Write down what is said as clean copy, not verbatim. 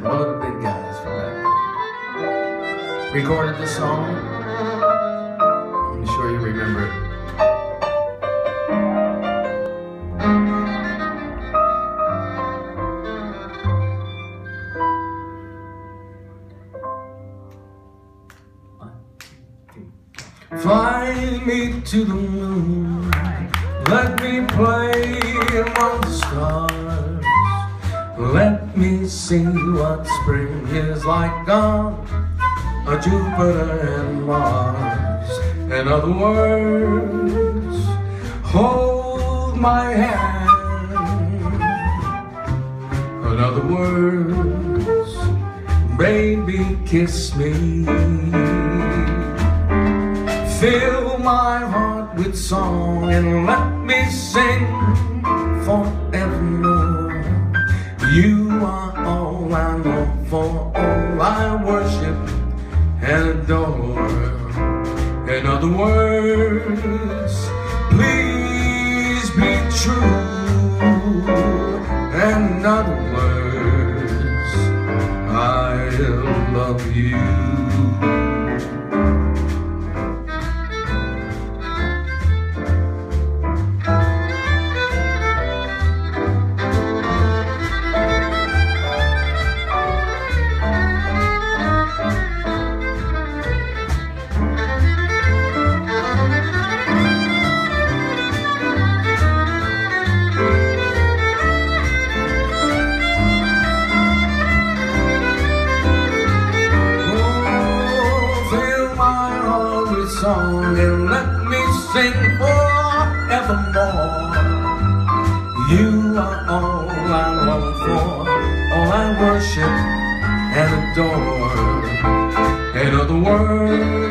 one of the big guys from back then. Recorded this song. I'm sure you remember it. Fly me to the moon, let me play among the stars. Let me see what spring is like on Jupiter and Mars. In other words, hold my hand. In other words, baby, kiss me. Fill my heart with song and let me sing forevermore. You are all I long for, all I worship and adore. In other words, please be true. In other words, I love you. Song and let me sing forevermore. You are all I long for, all I worship and adore. In other words,